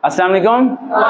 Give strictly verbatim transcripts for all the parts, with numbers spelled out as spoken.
अस्सलाम वालेकुम।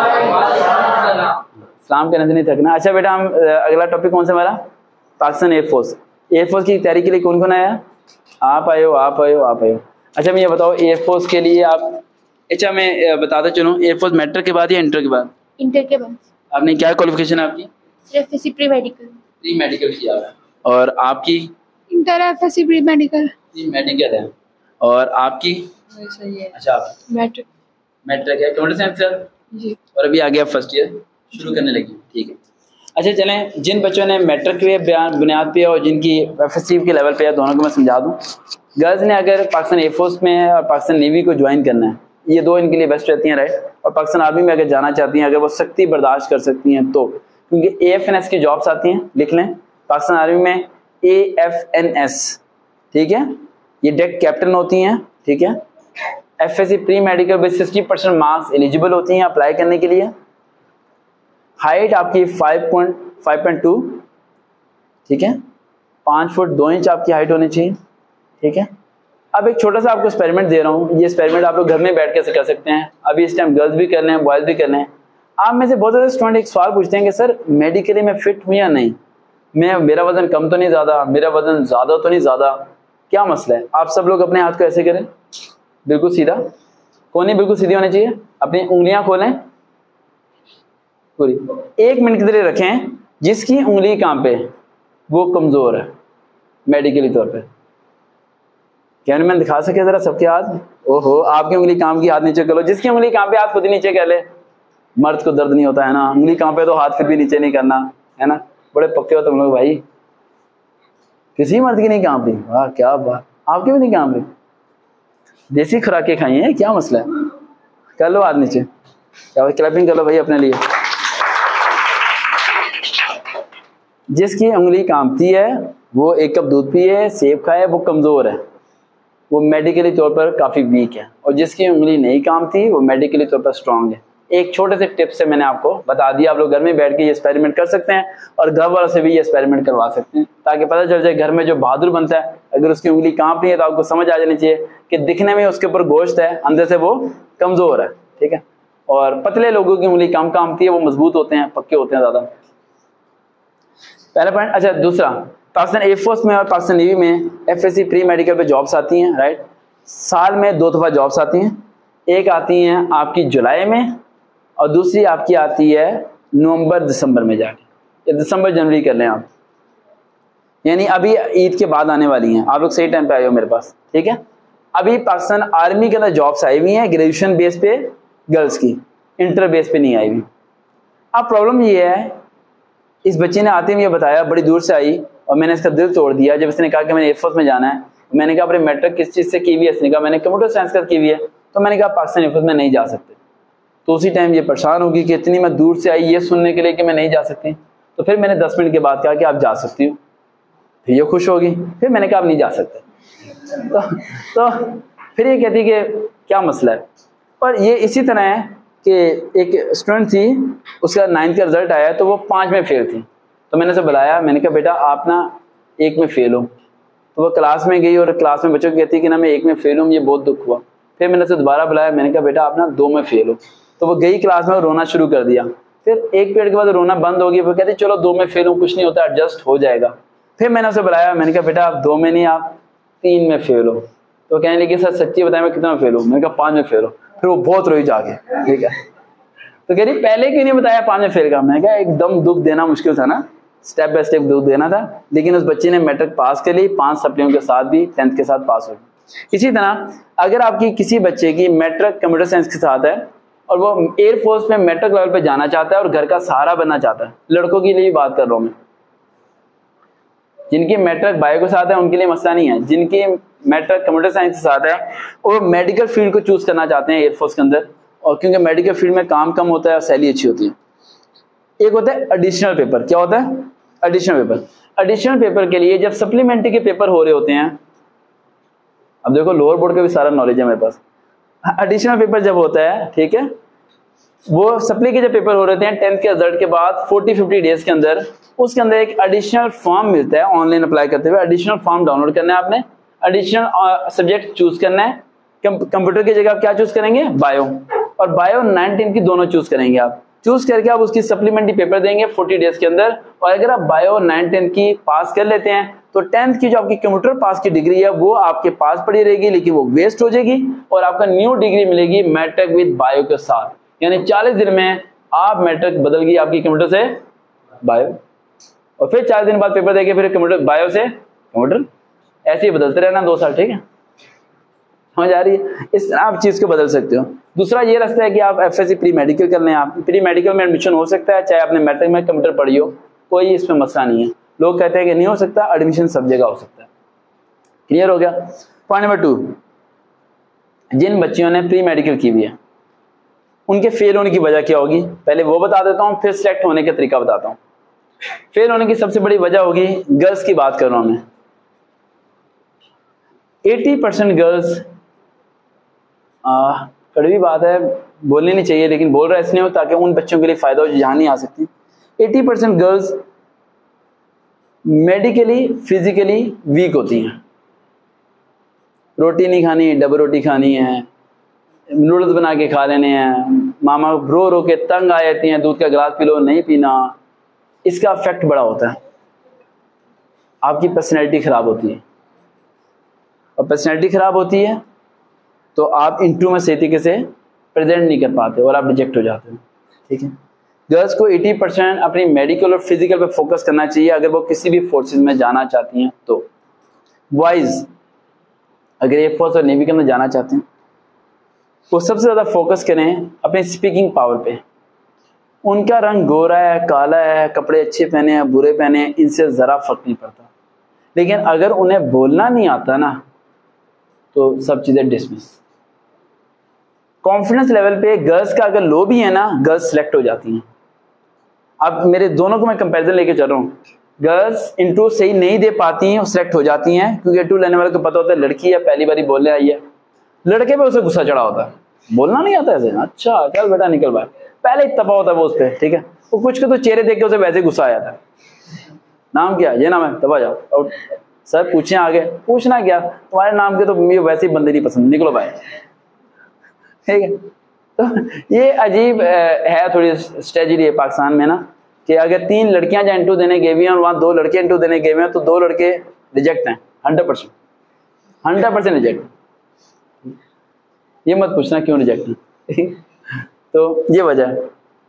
सलाम कहने से नहीं थकना। अच्छा बेटा, हम अगला टॉपिक कौन सा हमारा? पाकिस्तान एयरफोर्स। एयरफोर्स की तैयारी के लिए कौन कौन आया? आप आए हो, आप आए हो, आप आए हो। अच्छा मैं ये बताओ, एयरफोर्स के लिए आप, अच्छा मैं बताता चलूँ, एयरफोर्स मैट्रिक के बाद या इंटर के बाद? इंटर के बाद। आपने क्या क्वालिफिकेशन है आपकी? FSc pre medical. Pre medical किया है। और आपकी? Inter FSc pre medical. Pre medical है। और आपकी? सही है। अच्छा मैट्रिक। मैट्रिक है, कंप्यूटर साइंस सर जी। और अभी आगे आप फर्स्ट ईयर शुरू करने लगी, ठीक है। अच्छा चलें, जिन बच्चों ने मैट्रिक के बुनियाद पे और जिनकी एफएससी के लेवल पे है, दोनों को मैं समझा दूं। गर्ल्स ने अगर पाकिस्तान एयरफोर्स में है और पाकिस्तान नेवी को ज्वाइन करना है, ये दो इनके लिए बेस्ट रहती हैं, राइट। और पाकिस्तान आर्मी में अगर जाना चाहती हैं, अगर वो सख्ती बर्दाश्त कर सकती हैं तो, क्योंकि ए एफ एन एस की जॉब्स आती हैं, लिख लें पाकिस्तान आर्मी में ए एफ एन एस, ठीक है। ये डेक कैप्टन होती हैं, ठीक है। एफएससी प्री मेडिकल में सिक्सटी परसेंट मार्क्स एलिजिबल होती हैं अप्लाई करने के लिए। हाइट आपकी five point five point two, ठीक है। पाँच फुट दो इंच आपकी हाइट होनी चाहिए, ठीक है। अब एक छोटा सा आपको एक्सपेरिमेंट दे रहा हूँ, ये एक्सपेरिमेंट आप लोग घर में बैठ के कर सकते हैं। अभी इस टाइम गर्ल्स भी कर रहे हैं, बॉयज भी कर रहे हैं। आप में से बहुत ज़्यादा स्टूडेंट एक सवाल पूछते हैं कि सर मेडिकली मैं फिट हूँ या नहीं, मैं मेरा वजन कम तो नहीं ज़्यादा, मेरा वजन ज़्यादा तो नहीं ज़्यादा, क्या मसला है? आप सब लोग अपने हाथ को ऐसे करें, बिल्कुल सीधा, कोने बिल्कुल सीधी होनी चाहिए। अपनी उंगलियां खोलें पूरी, एक मिनट के लिए रखें। जिसकी उंगली कहाँ पे वो कमजोर है मेडिकली तौर पे, कैमरे मैन दिखा सके जरा सबके हाथ? ओहो, आपकी उंगली काम की, हाथ नीचे कर लो। जिसकी उंगली कहाँ पे हाथ खुद ही नीचे कर ले। मर्द को दर्द नहीं होता है ना, उंगली कहाँ पे तो हाथ फिर भी नीचे नहीं करना है ना। बड़े पक्के हो तुम लोग भाई, किसी मर्द की नहीं काम रही। वाह क्या बात, आपकी भी नहीं काम रही। देसी खुराकें खाई हैं, क्या मसला है? कर लो हाथ नीचे, क्या भाई क्लैपिंग कर लो भाई अपने लिए। जिसकी उंगली कांपती है वो एक कप दूध पिए, सेब खाए, वो कमजोर है, वो मेडिकली तौर पर काफी वीक है। और जिसकी उंगली नहीं कांपती वो मेडिकली तौर पर स्ट्रांग है। एक छोटे से टिप से मैंने आपको बता दिया, आप लोग घर में बैठ के ये एक्सपेरिमेंट कर सकते हैं और घर वालों से भी ये एक्सपेरिमेंट करवा सकते हैं, ताकि पता चल जाए घर में जो बहादुर बनता है, अगर उसकी उंगली कांप रही है तो आपको समझ आ जानी चाहिए कि दिखने में उसके ऊपर गोश्त है, अंदर से वो कमजोर है, ठीक है। और पतले लोगों की उंगली कम कांपती है, वो मजबूत होते हैं, पक्के होते हैं ज्यादा। पहला पॉइंट। अच्छा दूसरा, पाकिस्तान एयरफोर्स में और पाकिस्तान नेवी में एफएससी प्री मेडिकल पे जॉब्स आती हैं, राइट। साल में दो दफा जॉब्स आती हैं, एक आती हैं आपकी जुलाई में और दूसरी आपकी आती है नवंबर दिसंबर में जाके, या दिसंबर जनवरी कर लें आप, यानी अभी ईद के बाद आने वाली हैं। आप लोग सही टाइम पे आए हो मेरे पास, ठीक है। अभी पाकिस्तान आर्मी के अंदर जॉब्स आई हुई हैं ग्रेजुएशन बेस पे गर्ल्स की, इंटर बेस पे नहीं आई हुई। अब प्रॉब्लम ये है, इस बच्चे ने आते हुए बताया बड़ी दूर से आई और मैंने इसका दिल तोड़ दिया जब इसने कहा कि मैंने एयरफोर्स में जाना है। मैंने कहा अपने मैट्रिक किस चीज़ से की हुई है? इसने कहा मैंने कंप्यूटर साइंस का की हुई है। तो मैंने कहा पाकिस्तान एयरफोर्स में नहीं जा सकते। तो उसी टाइम ये परेशान होगी कि इतनी मैं दूर से आई ये सुनने के लिए कि मैं नहीं जा सकती। तो फिर मैंने दस मिनट के बाद कहा कि आप जा सकती हो, फिर ये खुश होगी। फिर मैंने कहा आप नहीं जा सकते। तो, तो फिर ये कहती कि क्या मसला है। और ये इसी तरह है कि एक स्टूडेंट थी, उसका नाइन्थ का रिजल्ट आया तो वो पाँच में फेल थी। तो मैंने उसे बुलाया, मैंने कहा बेटा आप ना एक में फेल हो। तो वो क्लास में गई और क्लास में बच्चों को कहती कि ना मैं एक में फेल हूँ, मुझे बहुत दुख हुआ। फिर मैंने उसे दोबारा बुलाया, मैंने कहा बेटा आप ना दो में फेल हो। तो वो गई क्लास में और रोना शुरू कर दिया। फिर एक पीरियड के बाद रोना बंद हो गई। वो कहती चलो दो में फेल हूँ, कुछ नहीं होता, एडजस्ट हो जाएगा। फिर मैंने उसे बुलाया, मैंने कहा बेटा आप दो में नहीं, आप तीन में फेल हो। तो कहने लगी सर सच्ची बताया मैं कितना फेल हूँ? मैंने कहा पाँच में फेल हो। फिर वो बहुत रोई जाके, ठीक है। तो कह रही पहले क्यों नहीं बताया पाँच में फेल का? मैंने कहा एकदम दुख देना मुश्किल था ना, स्टेप बाय स्टेप दुख देना था। लेकिन उस बच्चे ने मैट्रिक पास कर ली, पांच सप्लियों के साथ भी टेंथ के साथ पास हो गई। इसी तरह अगर आपकी किसी बच्चे की मैट्रिक कंप्यूटर साइंस के साथ है और वो एयरफोर्स में मैट्रिक लेवल पे जाना चाहता है और घर का सहारा बनना चाहता है, लड़कों के लिए बात कर रहा हूँ मैं, जिनकी मैट्रिक बायो के साथ है उनके लिए मसला नहीं है। जिनकी मैट्रिक कंप्यूटर साइंस के साथ है और मेडिकल फील्ड को चूज करना चाहते हैं एयरफोर्स के अंदर, और क्योंकि मेडिकल फील्ड में काम कम होता है और सैलरी अच्छी होती है। एक होता है एडिशनल पेपर। क्या होता है? Additional paper. एडिशनल पेपर के लिए जब सप्लीमेंट्री के पेपर हो रहे होते हैं, अब देखो लोअर बोर्ड का भी सारा नॉलेज है मेरे पास। एडिशनल पेपर जब होता है, ठीक है, वो सप्ली के जब पेपर हो रहे हैं टेंथ के रिजल्ट के बाद फोर्टी फिफ्टी डेज के अंदर, उसके अंदर एक एडिशनल फॉर्म मिलता है ऑनलाइन अप्लाई करते हुए। एडिशनल फॉर्म डाउनलोड करना है आपने, एडिशनल सब्जेक्ट चूज करना है। कंप्यूटर की जगह आप क्या चूज करेंगे? बायो। और बायो नाइनटीन की दोनों चूज करेंगे। आप चूज करके आप उसकी सप्लीमेंट्री पेपर देंगे फोर्टी डेज के अंदर, और अगर आप बायो नाइनटीन की पास कर लेते हैं तो टेंथ की जो आपकी कंप्यूटर पास की डिग्री है वो आपके पास पड़ी रहेगी, लेकिन वो वेस्ट हो जाएगी और आपका न्यू डिग्री मिलेगी मैट्रिक विद बायो के साथ। यानी चालीस दिन में आप मैट्रिक बदल गई आपकी कंप्यूटर से बायो, और फिर चार दिन बाद पेपर देके फिर कंप्यूटर बायो से कंप्यूटर, ऐसे ही बदलते रहना दो साल। ठीक है, समझ आ रही है? इस तरह आप चीज को बदल सकते हो। दूसरा ये रास्ता है कि आप एफएससी प्री मेडिकल कर लें। आप प्री मेडिकल में एडमिशन हो सकता है, चाहे आपने मैट्रिक में कंप्यूटर पढ़ी हो, कोई इसमें मसला नहीं है। लोग कहते हैं कि नहीं हो सकता, एडमिशन सब जगह हो सकता है। क्लियर हो गया? पॉइंट नंबर टू, जिन बच्चियों ने प्री मेडिकल की हुई है उनके फेल होने की वजह क्या होगी, पहले वो बता देता हूँ, फिर सिलेक्ट होने का तरीका बताता हूँ। फेल होने की सबसे बड़ी वजह होगी, गर्ल्स की बात कर रहा हूं मैं, अस्सी परसेंट गर्ल्स, कड़वी बात है बोलनी नहीं चाहिए लेकिन बोल रहा है इसलिए ताकि उन बच्चों के लिए फायदा हो जो यहाँ नहीं आ सकती। अस्सी percent girls medically physically weak होती हैं। रोटी नहीं खानी, डबल रोटी खानी है, नूडल्स बना के खा लेने हैं, मामा रो रो के तंग आ जाती हैं, दूध का गिलास पी लो, नहीं पीना। इसका इफेक्ट बड़ा होता है, आपकी पर्सनैलिटी खराब होती है, और पर्सनैलिटी खराब होती है तो आप इंटरव्यू में सही तरीके से प्रेजेंट नहीं कर पाते और आप रिजेक्ट हो जाते हो। ठीक है, गर्ल्स को अस्सी परसेंट अपनी मेडिकल और फिजिकल पे फोकस करना चाहिए अगर वो किसी भी फोर्सेस में जाना चाहती हैं तो। बॉयज अगर एयरफोर्स और नेवी के अंदर जाना चाहते हैं वो सबसे ज़्यादा फोकस करें अपनी स्पीकिंग पावर पे। उनका रंग गोरा है, काला है, कपड़े अच्छे पहने हैं, बुरे पहने हैं, इनसे ज़रा फर्क नहीं पड़ता। लेकिन अगर उन्हें बोलना नहीं आता ना तो सब चीज़ें डिसमिस। कॉन्फिडेंस लेवल पे गर्ल्स का अगर लो भी है ना, गर्ल्स सिलेक्ट हो जाती हैं। अब मेरे दोनों को मैं कंपैरिजन लेके चल रहा हूँ। गर्ल्स इंटरव्यू सही नहीं दे पाती हैं और सिलेक्ट हो जाती हैं क्योंकि इंटरव्यू लेने वाले को पता होता है लड़की है, पहली बारी बोलने आई है। लड़के पे उसे गुस्सा चढ़ा होता है, बोलना नहीं आता ऐसे, अच्छा चल बेटा निकल बाहर, पहले ही तपा होता है वो उस पर। ठीक है, वो कुछ के तो चेहरे देख के उसे वैसे गुस्सा आ जाता है। नाम क्या? ये नाम है, दबा जाओ। और सर पूछे आगे, पूछना क्या, तुम्हारे नाम के तो मुझे वैसे ही बंदे नहीं पसंद, निकलो भाई। ठीक है, तो ये अजीब है थोड़ी स्ट्रेटजी है पाकिस्तान में ना, कि अगर तीन लड़कियां जहाँ इंटरव्यू देने गए हुई हैं और वहाँ दो लड़के इंटरव्यू देने गए हुए हैं तो दो लड़के रिजेक्ट हैं, hundred percent hundred percent reject. ये मत पूछना क्यों रिजेक्ट है। तो ये वजह है।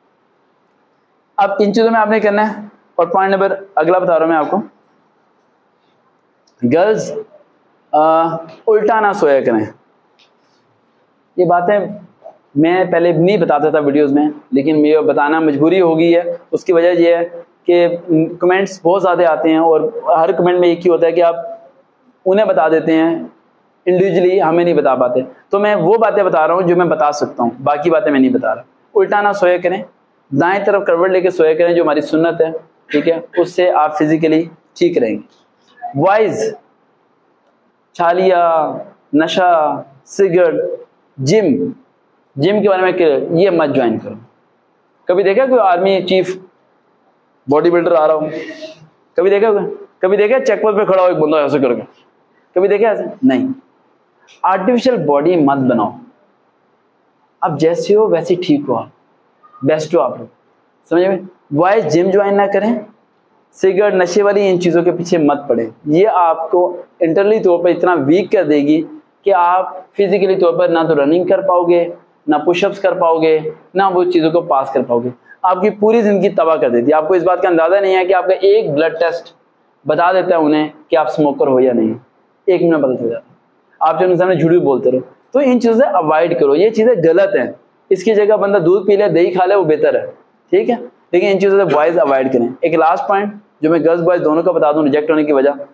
अब इन चीजों में आपने करना है। और पॉइंट नंबर अगला बता रहा हूं मैं आपको, गर्ल्स उल्टा ना सोया करें। ये बातें मैं पहले नहीं बताता था वीडियोस में, लेकिन मुझे बताना मजबूरी हो गई है। उसकी वजह यह है कि कमेंट्स बहुत ज़्यादा आते हैं और हर कमेंट में एक ही होता है कि आप उन्हें बता देते हैं, इंडिविजुअली हमें नहीं बता पाते। तो मैं वो बातें बता रहा हूँ जो मैं बता सकता हूँ, बाकी बातें मैं नहीं बता रहा। उल्टा ना सोया करें, दाएं तरफ करवट लेके सोया करें जो हमारी सुन्नत है। ठीक है, उससे आप फिजिकली ठीक रहेंगे। वाइज छालिया, नशा, सिगरेट, जिम जिम के बारे में ये मत ज्वाइन करो। कभी देखा कोई आर्मी चीफ बॉडी बिल्डर आ रहा हो? कभी देखा कभी देखा चेकपोस्ट पे खड़ा हो एक बंदा ऐसे करके? कभी देखा ऐसे? नहीं। आर्टिफिशियल बॉडी मत बनाओ, आप जैसे हो वैसे ठीक हो, आप बेस्ट हो आप लोग, समझ में? वाइज जिम ज्वाइन ना करें, सिगरेट नशे वाली इन चीज़ों के पीछे मत पड़े। ये आपको इंटरनली तौर पर इतना वीक कर देगी कि आप फिजिकली तौर पर ना तो रनिंग कर पाओगे, ना पुशअप्स कर पाओगे, ना वो चीज़ों को पास कर पाओगे। आपकी पूरी ज़िंदगी तबाह कर देती है। आपको इस बात का अंदाज़ा नहीं है कि आपका एक ब्लड टेस्ट बता देता है उन्हें कि आप स्मोकर हो या नहीं, एक मिनट पता चल जाता है। आप जो इंसान झूठ भी बोलते रहो। तो इन चीज़ों से अवॉइड करो, ये चीज़ें गलत हैं। इसकी जगह बंदा दूध पी ले, दही खा ले, वो बेहतर है। ठीक है, लेकिन इन चीज़ों से बॉयज़ अवॉइड करें। एक लास्ट पॉइंट जो मैं गर्ल्स बॉयज़ दोनों को बता दूं रिजेक्ट होने की वजह,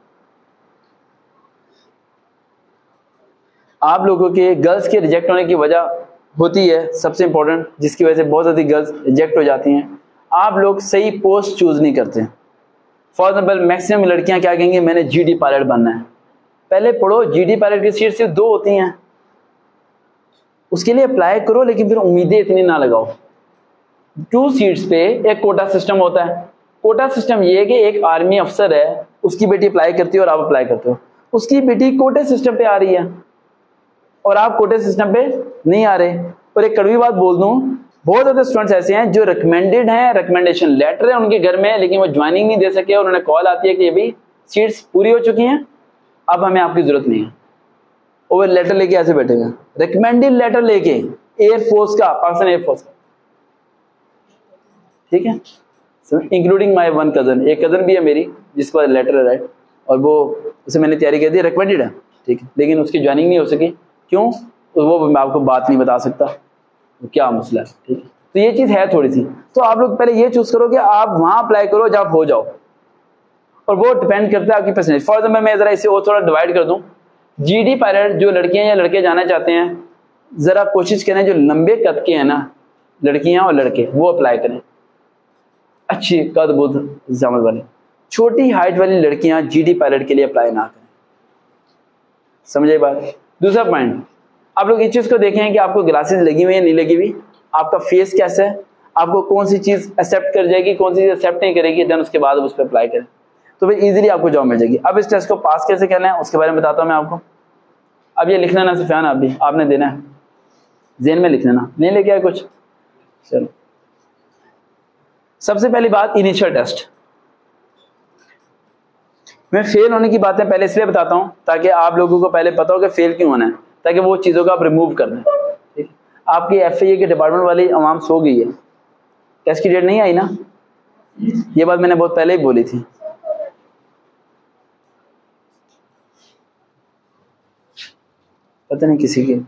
आप लोगों के गर्ल्स के रिजेक्ट होने की वजह होती है सबसे इंपॉर्टेंट, जिसकी वजह से बहुत ज़्यादा गर्ल्स रिजेक्ट हो जाती हैं, आप लोग सही पोस्ट चूज़ नहीं करते। फॉर एग्जाम्पल मैक्सिमम लड़कियां क्या कहेंगी, मैंने जीडी पायलट बनना है। पहले पढ़ो, जीडी पायलट की सीट सिर्फ दो होती हैं, उसके लिए अप्लाई करो, लेकिन फिर उम्मीदें इतनी ना लगाओ। टू सीट्स पे एक कोटा सिस्टम होता है। कोटा सिस्टम ये है कि एक आर्मी अफसर है, उसकी बेटी अप्लाई करती है और आप अप्लाई करते हो। उसकी बेटी कोटे सिस्टम पे आ रही है और आप कोटे सिस्टम पे नहीं आ रहे, और एक कड़वी बात बोल दूं, बहुत ज्यादा स्टूडेंट्स ऐसे हैं जो रिकमेंडेड हैं, रिकमेंडेशन लेटर है उनके घर में, लेकिन वो ज्वाइनिंग नहीं दे सके और उन्हें कॉल आती है कि अभी सीट्स पूरी हो चुकी हैं, अब हमें आपकी जरूरत नहीं है। और वो लेटर लेके ऐसे बैठेगा, रिकमेंडेड लेटर लेके एयरफोर्स का, पाकिस्तान एयरफोर्स का, ठीक है, इंक्लूडिंग माई वन कजन, एक कजन भी है मेरी जिसके पास लेटर है, राइट, और वो उसे मैंने तैयारी कर दी, रिकमेंडेड है, ठीक है, लेकिन उसकी ज्वाइनिंग नहीं हो सकी, क्यों? तो वो मैं आपको बात नहीं बता सकता क्या मसला है, ठीक है। तो ये चीज है थोड़ी सी, तो आप लोग पहले ये चूज करो कि आप वहां अप्लाई करो जब हो जाओ, और वो डिपेंड करता है आपकी परसेंटेज। फॉर एग्जाम्पल मैं जरा इसे और थोड़ा डिवाइड कर दूं, जीडी पायलट जो लड़कियां या लड़के जाना चाहते हैं, जरा कोशिश करें जो लंबे कद के हैं ना, लड़कियां और लड़के, वो अप्लाई करें, अच्छी कद बुद्ध जामल वाले। छोटी हाइट वाली लड़कियां जीडी पायलट के लिए अप्लाई ना करें, समझे बात। दूसरा पॉइंट, आप लोग इस चीज को देखें कि आपको ग्लासेस लगी हुई है नहीं लगी हुई, आपका फेस कैसा है, आपको कौन सी चीज एक्सेप्ट कर जाएगी, कौन सी चीज एक्सेप्ट नहीं करेगी, देन उसके बाद उस पर अप्लाई करें, तो फिर इजीली आपको जॉब मिल जाएगी। अब इस टेस्ट को पास कैसे करना है उसके बारे में बताता हूं मैं आपको। अब ये लिखना ना सुफियान, आप भी आपने देना है, जेन में लिख लेना, नहीं लेके आए कुछ, चलो। सबसे पहली बात, इनिशियल टेस्ट। मैं फेल होने की बातें पहले इसलिए बताता हूं ताकि आप लोगों को पहले पता हो कि फेल क्यों होना है, ताकि वो चीजों को आप रिमूव कर दें, ठीक। आपकी एफ ए के डिपार्टमेंट वाली आवाम सो गई है, टेस्ट की डेट नहीं आई ना, ये बात मैंने बहुत पहले ही बोली थी। पता नहीं किसी के,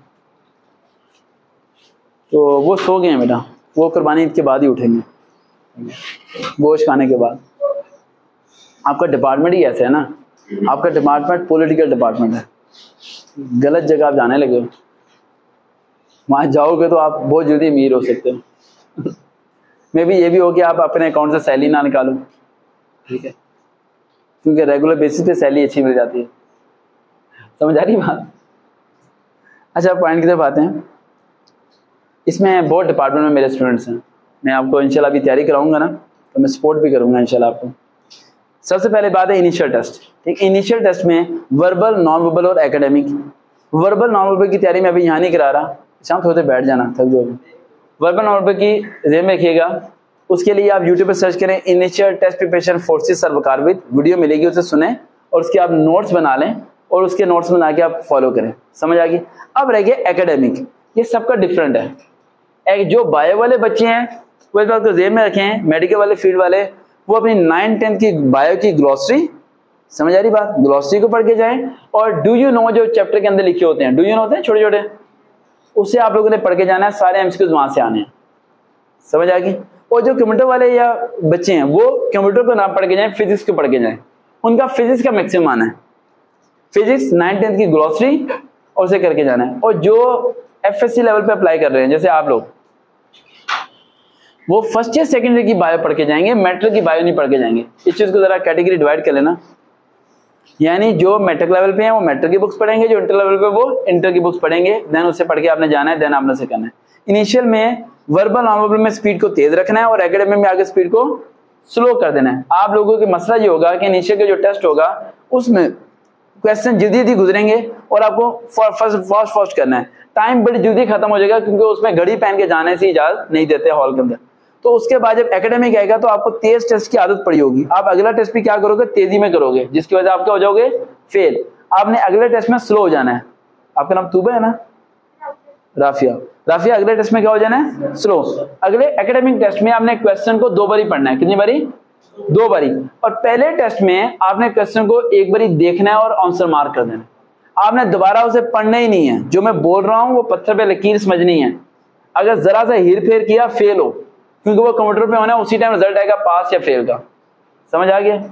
तो वो सो गए हैं बेटा, वो कुर्बानी ईद के बाद ही उठेंगे, गोश्त खाने के बाद। आपका डिपार्टमेंट ही ऐसा है ना, आपका डिपार्टमेंट पॉलिटिकल डिपार्टमेंट है, गलत जगह आप जाने लगे हो, वहां जाओगे तो आप बहुत जल्दी अमीर हो सकते हो। मे भी ये भी हो कि आप अपने अकाउंट से सैलरी ना निकालो, ठीक है, क्योंकि रेगुलर बेसिस पे सैलरी अच्छी मिल जाती है, समझ आ रही बात। अच्छा, पॉइंट की तरफ आते हैं। इसमें बहुत डिपार्टमेंट में मेरे स्टूडेंट्स हैं, मैं आपको इंशाल्लाह अभी तैयारी कराऊंगा ना, तो मैं सपोर्ट भी करूंगा इंशाल्लाह आपको। सबसे पहले बात है इनिशियल टेस्ट, ठीक। इनिशियल टेस्ट में वर्बल, नॉन वर्बल और एकेडमिक। वर्बल नॉन वर्बल की तैयारी मैं अभी यहाँ नहीं करा रहा, शाम थोड़े बैठ जाना थक जो। वर्बल नॉन वर्बल की जेब में रखिएगा, उसके लिए आप यूट्यूब पर सर्च करें initial test preparation forces sir Waqar with, video मिलेगी, उसे सुने और उसके आप नोट्स बना लें और उसके नोट्स बना के आप फॉलो करें, समझ आ गई। अब रह गया एकेडमिक, ये सबका डिफरेंट है। एक जो बायो वाले बच्चे हैं वो इस बात को जेब में रखें, मेडिकल वाले फील्ड वाले वो अपनी नाइन टेंथ की बायो की ग्लॉसरी, समझ आ रही बात, ग्लॉसरी को पढ़ के जाएं, और डू यू नो जो चैप्टर के अंदर लिखे होते हैं, डू यू नो होते हैं छोटे छोटे, उसे आप लोगों ने पढ़ के जाना है, सारे एमसीक्यूज वहां से आने हैं, समझ आ गई। और जो कंप्यूटर वाले या बच्चे हैं वो कंप्यूटर को ना पढ़ के जाएं, फिजिक्स को पढ़ के जाएं, उनका फिजिक्स का मैक्सिमम आना है, फिजिक्स नाइन टेंथ की ग्लॉसरी और उसे करके जाना है। और जो एफएससी लेवल पे अप्लाई कर रहे हैं जैसे आप लोग, वो फर्स्ट ईयर सेकेंड ईयर की बायो पढ़ के जाएंगे, मैट्रिक की बायो नहीं पढ़ के जाएंगे। इस चीज को जरा कैटेगरी डिवाइड कर लेना, यानी जो मैट्रिक लेवल पे हैं वो मैट्रिक की बुक्स पढ़ेंगे, जो इंटर लेवल पे वो इंटर की बुक्स पढ़ेंगे, देन उससे पढ़ के आपने जाना है, देन आपने से करना है। इनिशियल में वर्बल नॉन वर्बल में स्पीड को तेज रखना है और एकेडमिक में आगे स्पीड को स्लो कर देना है। आप लोगों के मसला ये होगा कि इनिशियल का जो टेस्ट होगा उसमें क्वेश्चन जल्दी जल्दी गुजरेंगे और आपको फास्ट फास्ट करना है, टाइम बड़ी जल्दी खत्म हो जाएगा क्योंकि उसमें घड़ी पहन के जाने से इजाजत नहीं देते हॉल के अंदर। तो उसके बाद जब एकेडमिक आएगा तो आपको तेज टेस्ट की आदत पड़ी होगी, आप अगला टेस्ट भी क्या करोगे, तेजी में करोगे, जिसकी वजह से आप क्या हो जाओगे, फेल। आपने अगले टेस्ट में स्लो हो जाना है। आपका नाम तूबा है ना, राफिया, राफिया अगले टेस्ट में क्या हो जाना है, स्लो। अगले एकेडमिक टेस्ट में आपने क्वेश्चन को दो बारी पढ़ना है, कितनी बारी, दो बारी। और पहले टेस्ट में आपने क्वेश्चन को एक बारी देखना है और आंसर मार्क कर देना, आपने दोबारा उसे पढ़ना ही नहीं है। जो मैं बोल रहा हूं वो पत्थर पे लकीर समझनी है, अगर जरा सा हीर फेर किया फेल हो, क्योंकि वो कंप्यूटर पे होना है, उसी टाइम रिजल्ट आएगा पास या फेल का, समझ आ गया।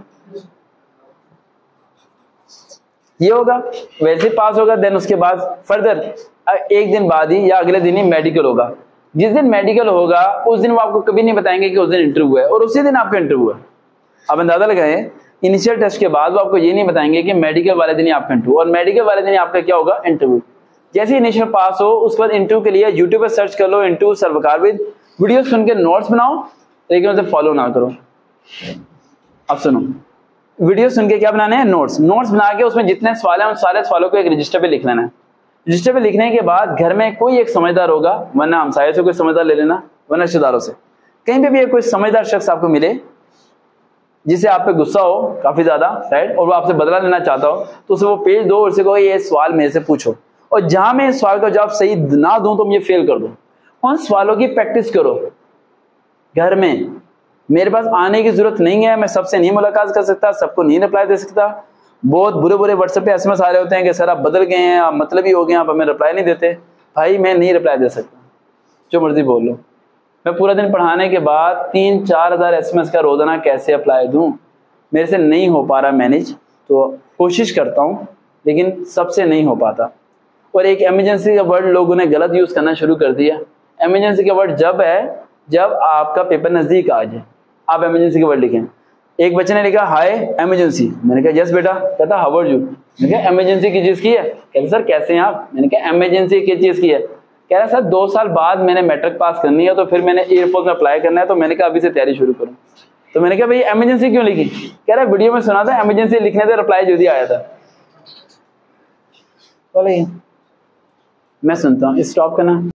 ये होगा, वैसे पास होगा, देन उसके बाद फर्दर एक दिन बाद ही या अगले दिन ही मेडिकल होगा। जिस दिन मेडिकल होगा उस दिन वो आपको कभी नहीं बताएंगे कि उस दिन इंटरव्यू है, और उसी दिन आपका इंटरव्यू है। आप अंदाजा लगाएं, इनिशियल टेस्ट के बाद वो आपको ये नहीं बताएंगे कि मेडिकल वाले दिन ही आपका इंटरव्यू, और मेडिकल वाले दिन आपका क्या होगा, इंटरव्यू। जैसे इनिशियल पास हो उसके बाद इंटरव्यू के लिए यूट्यूब पर सर्च कर लो interview sir Waqar with, video सुन के नोट्स बनाओ, लेकिन उसे फॉलो ना करो। अब सुनो, वीडियो सुन के क्या बनाने हैं, नोट्स। नोट्स बना के उसमें जितने सवाल हैं उन सारे सवालों को एक रजिस्टर पे लिख लेना है। रजिस्टर पे लिखने के बाद घर में कोई एक समझदार होगा, वरना हमसाये से कोई समझदार ले लेना, वरना रिश्तेदारों से, कहीं पे भी कोई समझदार शख्स आपको मिले जिसे आप पे गुस्सा हो काफी ज्यादा, राइट, और वो आपसे बदला लेना चाहता हो, तो उसे वो पेज दो और उसे कहो ये सवाल मेरे से पूछो, और जहां मैं इस सवाल का जवाब सही ना दूं तो मुझे फेल कर दूं। उन सवालों की प्रैक्टिस करो घर में। मेरे पास आने की जरूरत नहीं है, मैं सबसे नहीं मुलाकात कर सकता, सबको नहीं रिप्लाई दे सकता। बहुत बुरे बुरे व्हाट्सएप पे एसएमएस आ रहे होते हैं कि सर आप बदल गए हैं, आप मतलब ही हो गए, आप हमें रिप्लाई नहीं देते। भाई मैं नहीं रिप्लाई दे सकता, जो मर्जी बोल लो। मैं पूरा दिन पढ़ाने के बाद तीन चार हजार एसएमएस का रोजाना कैसे अप्लाई दूं? मेरे से नहीं हो पा रहा मैनेज, तो कोशिश करता हूं लेकिन सबसे नहीं हो पाता। और एक इमरजेंसी का वर्ड लोगों ने गलत यूज करना शुरू कर दिया। इमरजेंसी का वर्ड जब है जब आपका पेपर नजदीक आ जाए, आप इमरजेंसी का वर्ड लिखें। एक बच्चे ने लिखा हाय इमरजेंसी, मैंने कहा यस बेटा, कहता हाउ आर यू, मैंने कहा इमरजेंसी की चीज की है, कहते सर कैसे हैं आप, मैंने कहा इमरजेंसी की चीज की है, कह रहा सर दो साल बाद मैंने मैट्रिक पास करनी है तो फिर मैंने एयरफोर्स में अप्लाई करना है, तो मैंने कहा अभी से तैयारी शुरू करूं। तो मैंने कहा भाई इमरजेंसी क्यों लिखी, कह रहा वीडियो में सुना था इमरजेंसी लिखने से रिप्लाई जल्दी आया था। बोले मैं सुनता हूँ, स्टॉप करना।